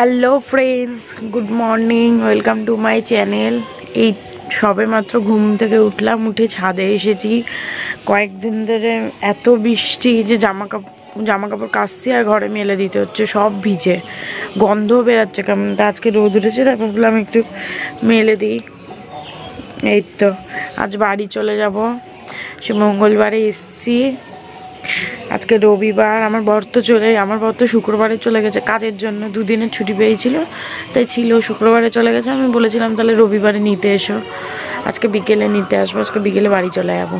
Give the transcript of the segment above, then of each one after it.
Hello friends, good morning, welcome to my channel. এই সবে মাত্র ঘুম থেকে উঠলাম, উঠে ছাদে এসেছি। কয়েকদিন ধরে এত বৃষ্টি যে জামা কাপড় কাচছি আর ঘরে মেলে দিতে হচ্ছে, সব ভিজে, গন্ধও বেরাচ্ছে কেমন। তা আজকে রোদ উঠেছে, তাই ভাবলাম একটু মেলে দিই। এই তো আজ বাড়ি চলে যাব, সে মঙ্গলবারে এসছি, আজকে রবিবার। আমার বর তো শুক্রবারে চলে গেছে কাজের জন্য, দুদিনের ছুটি পেয়েছিল, তাই ছিল শুক্রবারে চলে গেছে। আমি বলেছিলাম তাহলে রবিবারে নিতে এসো, আজকে বিকেলে নিতে আসবো, আজকে বিকেলে বাড়ি চলে যাবো।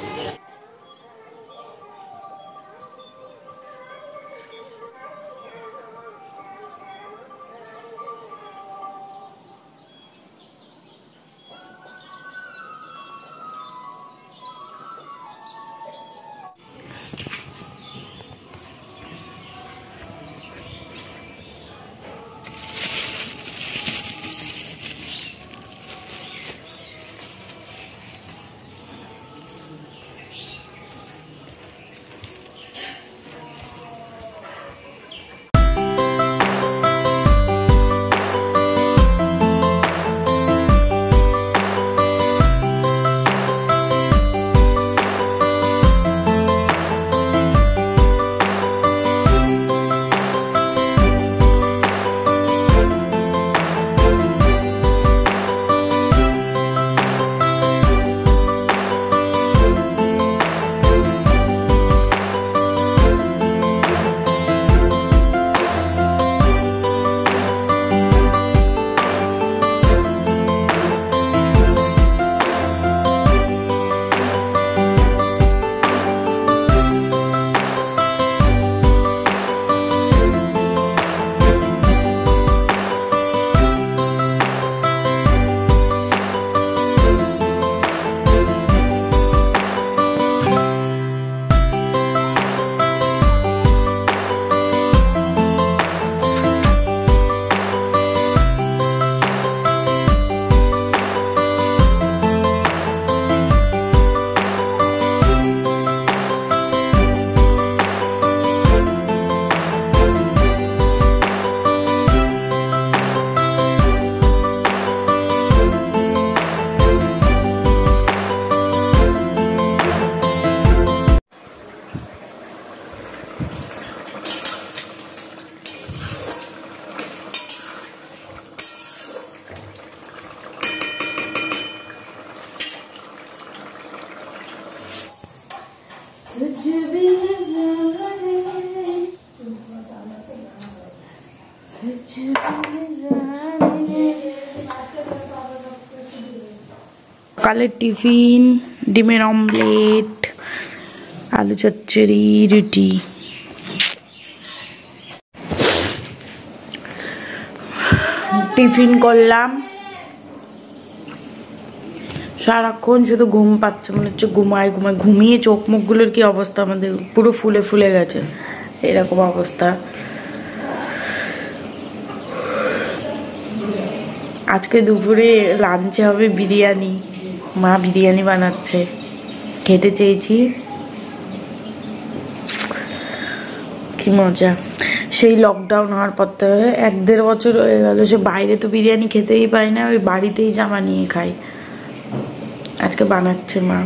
সকালের টিফিন ডিমের অমলেট, আলু চচ্চড়ি, রুটি। টিফিন করলাম, সারাক্ষণ শুধু ঘুম পাচ্ছে, মনে হচ্ছে ঘুমিয়ে চোখ মুখগুলোর কি অবস্থা, আমাদের পুরো ফুলে ফুলে গেছে, এরকম অবস্থা। আজকে দুপুরে লাঞ্চে হবে বিরিয়ানি, মা বিরিয়ানি বানাচ্ছে, খেতে চেয়েছি, কি মজা। সেই লকডাউন হওয়ার পর থেকে 1-1.5 বছর হয়ে গেল, সে বাইরে তো বিরিয়ানি খেতেই পাই না, ওই বাড়িতেই যা বানিয়ে খাই। আজকে বানাচ্ছে মা।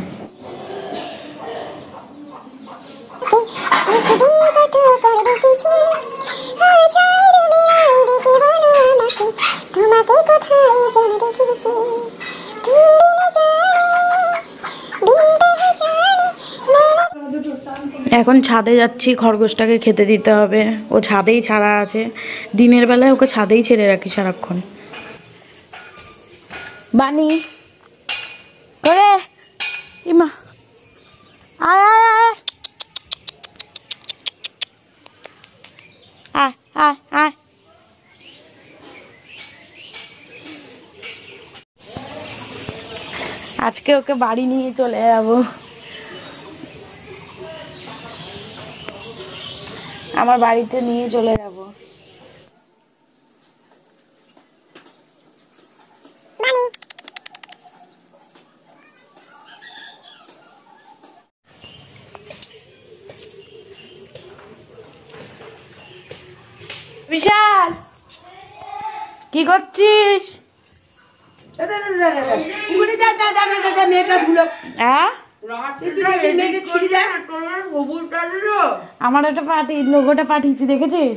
এখন ছাদে যাচ্ছি, খরগোশটাকে খেতে দিতে হবে, ও ছাদেই ছাড়া আছে। দিনের বেলায় ওকে ছাদেই ছেড়ে রাখি সারাক্ষণ। বানি করে ইমা, আয় আয় আয় আয় আয় আয়। আজকে ওকে বাড়ি নিয়ে চলে যাবো, আমার বাড়িতে নিয়ে চলে যাব। বিশাল কি করছিস? আমার একটা পার্টি লোগোটা পাঠিয়েছি, দেখেছিস?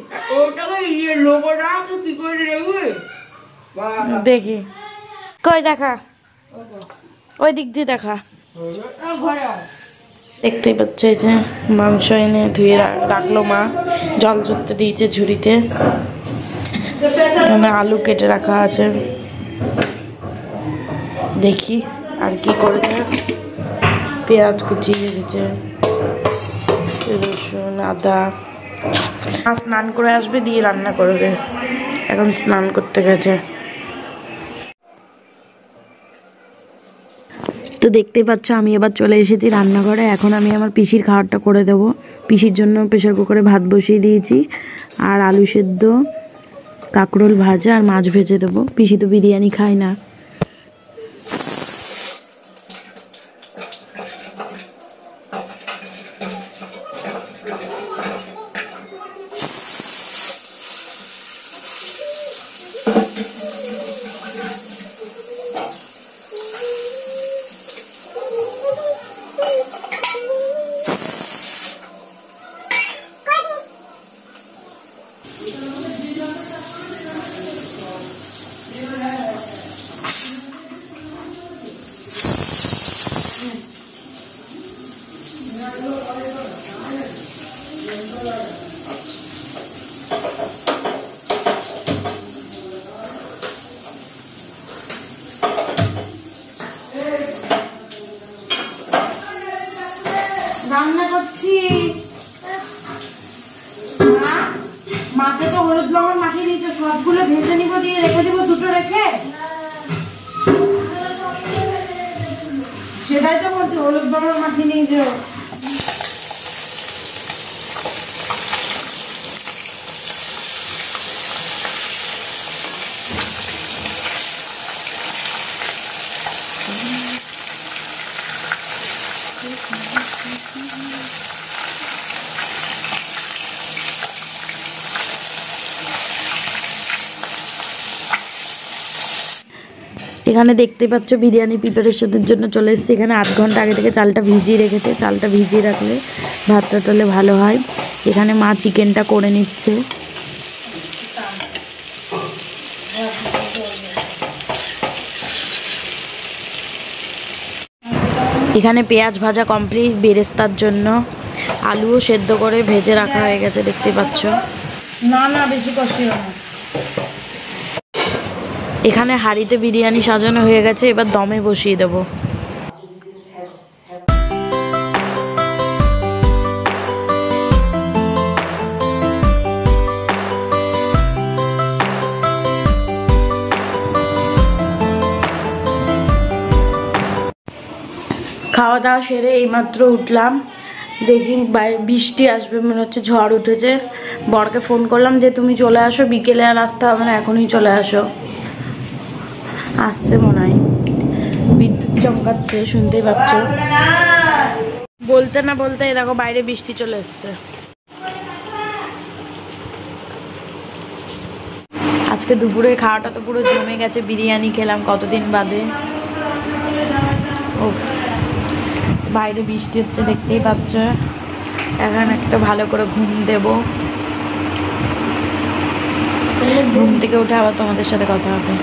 দেখি কই দেখা, ওই দিক দিয়ে দেখা। দেখতেই পাচ্ছ এই যে মাংস এনে ধুয়ে রাখলো মা, জল চড়তে দিয়েছে ঝুড়িতে। এখানে আলু কেটে রাখা আছে, দেখি আর কি করেছে। পেঁয়াজ কুচিয়ে রেখেছে, রসুন আদা। আর স্নান করে আসবে দিয়ে রান্না করবে, এখন স্নান করতে গেছে। তো দেখতেই পাচ্ছ আমি এবার চলে এসেছি রান্নাঘরে। এখন আমি আমার পিসির খাবারটা করে দেবো। পিসির জন্য প্রেশার কুকারে ভাত বসিয়ে দিয়েছি, আর আলু সেদ্ধ, কাঁকরোল ভাজা আর মাছ ভেজে দেবো। পিসি তো বিরিয়ানি খায় না। রান্না করছি, মাছে তো হলুদ লবণ মাখিয়ে দিয়েছে, সবগুলো ভেজে নিব, দিয়ে রেখে দিব দুটো রেখে। সেটাই তো বলছি, হলুদ লবণ মাখিয়ে নিয়েছে। এখানে দেখতে পাচ্ছ বিরিয়ানি প্রিপারেশনের জন্য চলে এসেছি। এখানে 8 ঘন্টা আগে থেকে চালটা ভিজিয়ে রেখেছে। চালটা ভিজিয়ে রাখলে ভাতটা তাহলে ভালো হয়। এখানে মা চিকেনটা করে নিচ্ছে। এখানে পেঁয়াজ ভাজা কমপ্লিট বেরেস্তার জন্য। আলুও সেদ্ধ করে ভেজে রাখা হয়ে গেছে, দেখতে পাচ্ছ। না না বেশি কষিও না। এখানে হাঁড়িতে বিরিয়ানি সাজানো হয়ে গেছে, এবার দমে বসিয়ে দেব। খাওয়া দাওয়া সেরে এইমাত্র উঠলাম, দেখি বৃষ্টি আসবে মনে হচ্ছে, ঝড় উঠেছে। বরকে ফোন করলাম যে তুমি চলে আসো, বিকেলে আর আসতে হবে না, এখনই চলে আসো। আসছে মনে হয়, বিদ্যুৎ চমকাচ্ছে, শুনতেই পাচ্ছ। বলতে না বলতে দেখো বাইরে বৃষ্টি চলে এসছে। আজকে দুপুরে খাওয়াটা তো পুরো জমে গেছে, বিরিয়ানি খেলাম কতদিন বাদে। ও বাইরে বৃষ্টি হচ্ছে, দেখতেই পাচ্ছ। এখন একটা ভালো করে ঘুম দেব, ঘুম থেকে উঠে আবার তোমাদের সাথে কথা হবে।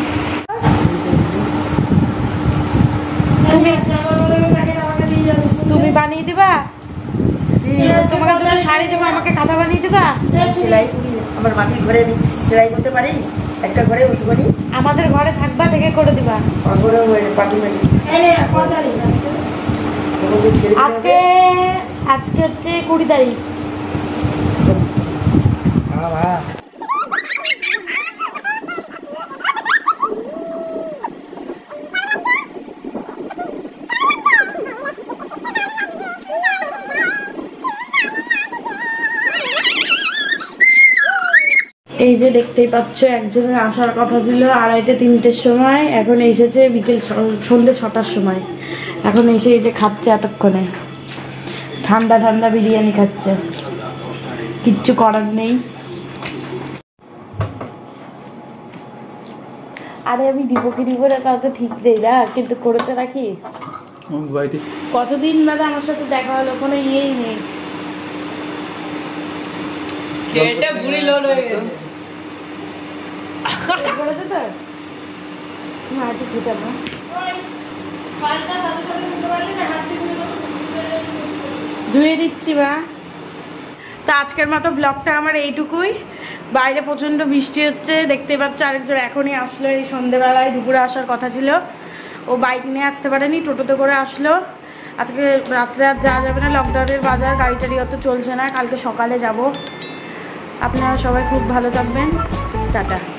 তুমি বানিয়ে দিবা? তোমাকে দুটো শাড়ি দেবো, আমাকে কাঁথা বানিয়ে দিবা? সেলাই আমার মাটির ঘরে আমি সেলাই করতে পারি, একটা ঘরে উঁচু করি। আমাদের ঘরে থাকবা, থেকে করে দিবা। পাটি মাটি আজকে আজকে হচ্ছে 20 তারিখ। এই যে দেখতেই পাচ্ছ, একজনের আসার কথা ছিল 2:30-3টের সময়, এখন এসেছে বিকেল সন্ধ্যে 6টার সময়। এখন এসে এই যে খাচ্ছে, এতক্ষণে ঠান্ডা ঠান্ডা বিরিয়ানি খাচ্ছে, কিচ্ছু করার নেই। আরে আমি দিব কি দিব না কাউকে ঠিক দেই না, কিন্তু করে তো রাখি। কতদিন বাদে আমার সাথে দেখা হলো, কোনো ইয়েই নেই। এটা বুড়ি লোড হয়ে গেছে। করেছে তো হাঁটি খেতে না ধুয়ে দিচ্ছি বা। তো আজকের মতো ব্লগটা আমার এইটুকুই। বাইরে প্রচণ্ড বৃষ্টি হচ্ছে, দেখতেই পাচ্ছ। আরেকজন এখনই আসলো, এই সন্ধেবেলায়, দুপুরে আসার কথা ছিল। ও বাইক নিয়ে আসতে পারেনি, টোটোতে করে আসলো। আজকে রাত্রে আর যাওয়া যাবে না, লকডাউনের বাজার, গাড়ি টাড়ি অত চলছে না, কালকে সকালে যাব। আপনারা সবাই খুব ভালো থাকবেন, টাটা।